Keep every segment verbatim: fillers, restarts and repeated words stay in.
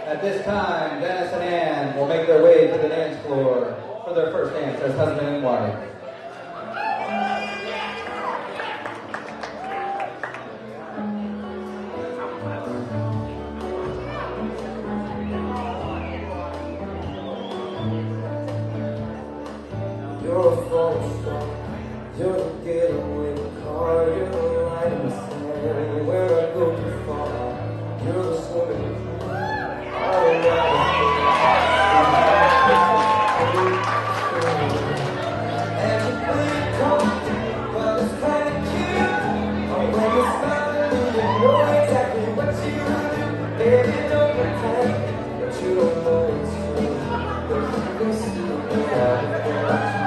At this time, Dennis and Ann will make their way to the dance floor for their first dance as husband and wife. You're a falling star, you're the getaway car, you're the light in the sand, where I go too far, you're the swimming pool, all around and you play cold, but it's kinda cute, oh, when you're smiling, you know exactly what you do, baby, don't pretend, but you don't know it's true, but you can see that.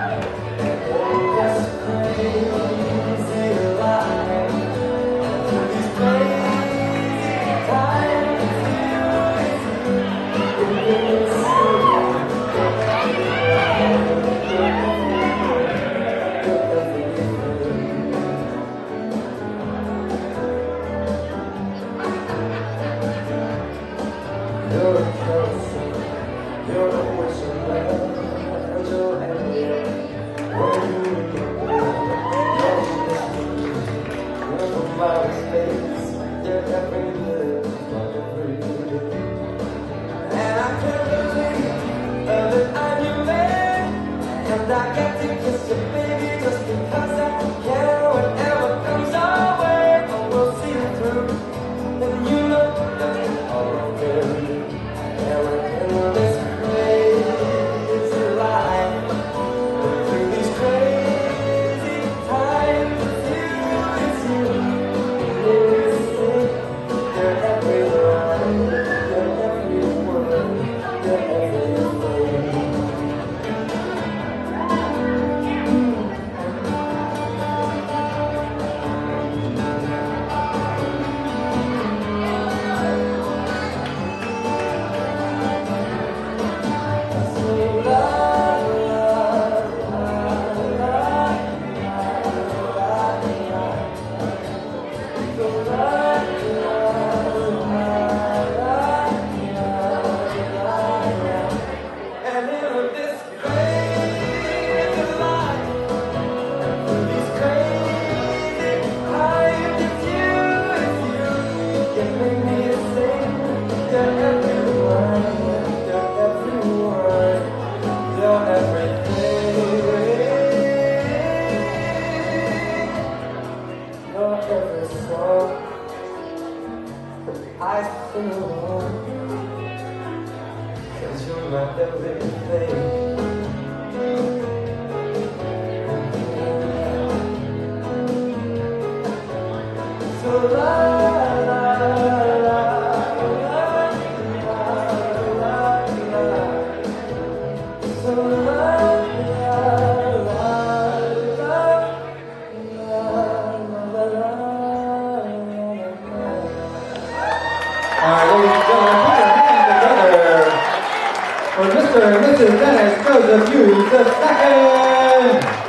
Mister and Missus Dennis Joseph Hughes the second.